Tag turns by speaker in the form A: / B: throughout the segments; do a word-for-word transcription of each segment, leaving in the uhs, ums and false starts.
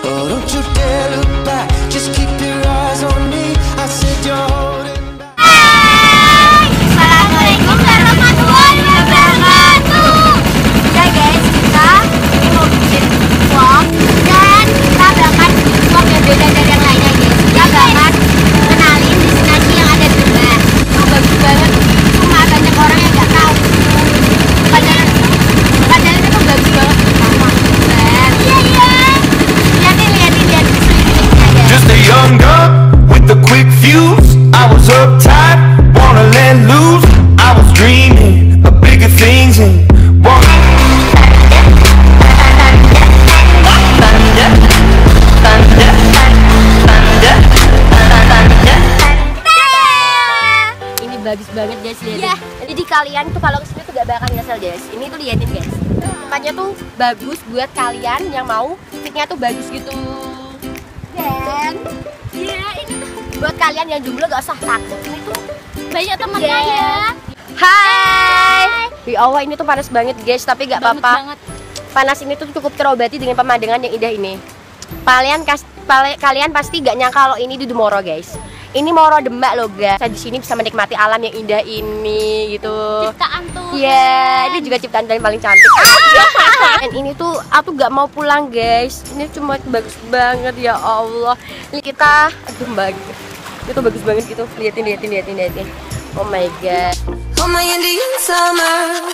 A: Oh, don't you dare look back, just keep your eyes on me. I said you're holding back.
B: Assalamualaikum warahmatullahi wabarakatuh. Ya guys, kita ini mau bikin vlog dan kita bakal bikin vlog yang beda dari yang lainnya guys. Kita bakal kenalin destinasi yang ada di rumah. Oh, bagus banget. Cuma banyak orang yang nggak tahu. Padahal, padahal itu bagus banget. Iya iya. Lihatin lihatin lihatin sekelilingnya guys.
A: Just a young girl with a quick fuse. I was uptight, wanna let loose. I was dreaming of bigger things and want.
B: Ini bagus banget guys, lihatin. Yeah. Jadi kalian tuh kalau kesini tuh gak bakal nyesel guys. Ini tuh lihatin guys. Tempatnya tuh bagus buat kalian yang mau fitnya tuh bagus gitu. Dan ya yeah, ini tuh buat kalian yang jomblo gak usah takut. Ini tuh banyak temennya yeah. ya. Hai. Ya Allah, ini tuh panas banget guys, tapi gak apa-apa. Panas ini tuh cukup terobati dengan pemandangan yang indah ini. Kalian kas, pali, kalian pasti gak nyangka kalau ini di Moro guys. Ini Moro Demak loh guys. Saya di sini bisa menikmati alam yang indah ini gitu. Ciptaan tuh. Iya, yeah, ini juga ciptaan yang paling cantik. Dan ini tuh aku gak mau pulang guys. Ini cuma bagus banget ya Allah. Ini kita, aduh mbak, itu bagus banget gitu. Lihatin, lihatin, lihatin, lihatin. Oh my god.
A: Oh my Indian summer.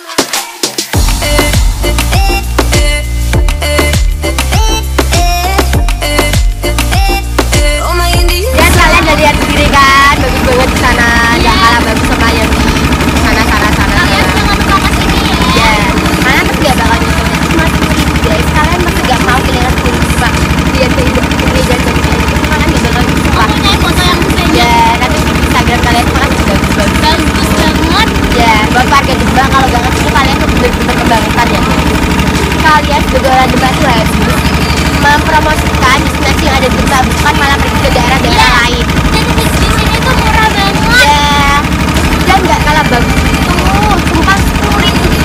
B: Dan kalian udah lihat sendiri kan, bagus banget di sana. Jangan kalah bagus sama yang di sana sana sana. Kalian jangan lupa kesini ya. Ya, kalian pasti gak bakal nyesel. Cuma sepuluh guys, kalian pasti gak mau kehilangan sepuluh ribu. Lihat ke hidup ini dan bagus itu kalian gak bakal nyesel. Aku punya foto yang bisa. Ya, nanti di Instagram kalian tuh kan bagus bagus bagus banget. Ya, buat warga Demak kalau gak ngerti kalian tuh bener-bener kebangetan ya. Kalian sebagai orang Demak tuh harus mempromosikan destinasi yang ada di Demak, bukan malah pergi ke daerah-daerah yeah. lain. Jadi di sini tuh murah banget. Ya, dan nggak kalah bagus itu, sumpah sepuluh ribu